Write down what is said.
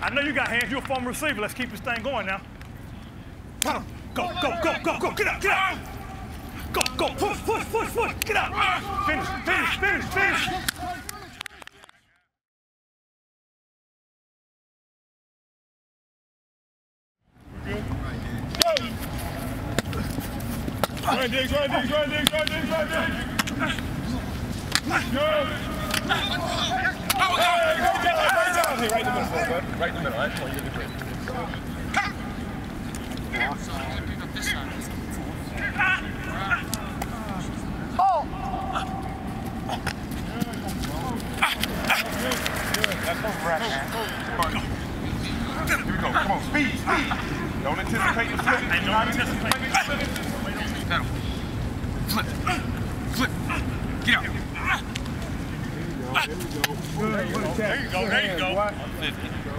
I know you got hands. You're a former receiver. Let's keep this thing going now. Go, go, go, go, go. Get out, get out. Go, go, push, push, push, push. Get out. Finish, finish, finish, finish. Run, Diggs, run, Diggs, run, Diggs, run, Diggs, run, Diggs. Go. Hey, great job, great job. Hey, right in the middle, bud. Right in the middle, all right? Come on, you get the break. Oh! That's no wrap, man. Here we go. Come on, speed, speed. Don't anticipate the flip. Hey, don't anticipate the flip. Flip. Flip. Get out. There you go. There you go. There you go. There you go. 50.